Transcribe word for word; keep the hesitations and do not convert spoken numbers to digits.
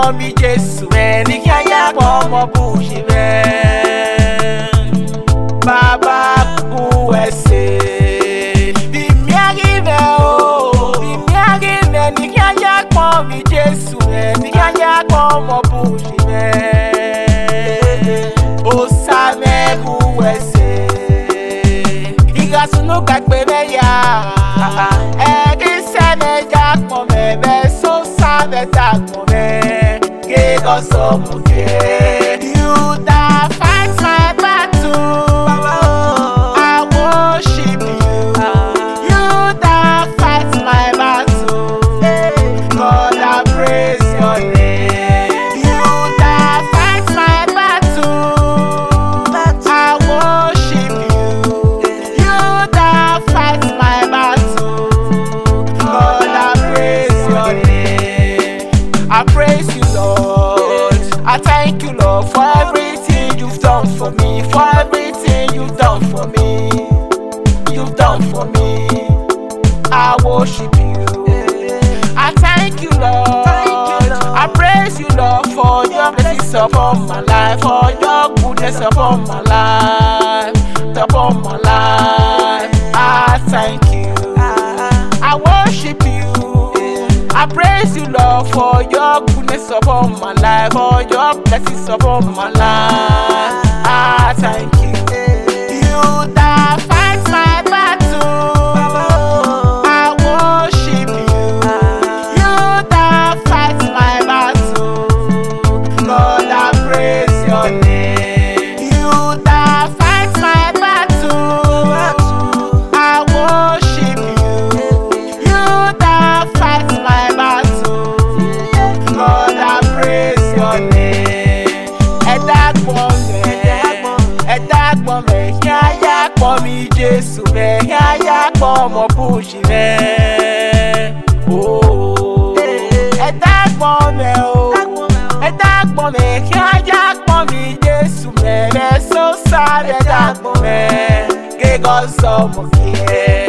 pon mi Jésù me ni kaya pon mo bushi me Baba ku ese bi mi agime o bi mi agime ni kaya pon mi Jésù me ni kaya pon mo bushi me o sa me ku ese iga sunu gagbe me ya e ki se me ja pon me be so sa me ta pon me ke go so mu ke you that fight my battle I worship you you that fight my battle God I praise your name you that fight my battle I worship you you that fight my battle God I praise your name I praise you Lord I thank you Lord for everything you've done for me for everything you've done for me you've done for me I worship you I thank you Lord I praise you Lord for your blessings upon my life for your goodness upon my life upon my life I thank you I worship you I praise you Lord for your goodness upon my life for your blessings upon my life I thank you you that fight my battle I worship you you that fight my battle God I praise your name you that fight my battle I worship you you that fight my battle God I praise your name ẹ dàgbọ́ mẹ́ ẹ dàgbọ́ mẹ́ yáyá pọ̀ mi Jésù mẹ́ yáyá pọ̀ mọ́ bùṣì mẹ́ ooo ẹ dàgbọ́ mẹ́ o ẹ dàgbọ́ mẹ́ yáyá pọ̀ mi Jésù mẹ́ mẹ́ sọ́sà ẹ dàgbọ́ mẹ́ gégọ́ sọmọ kí ẹ.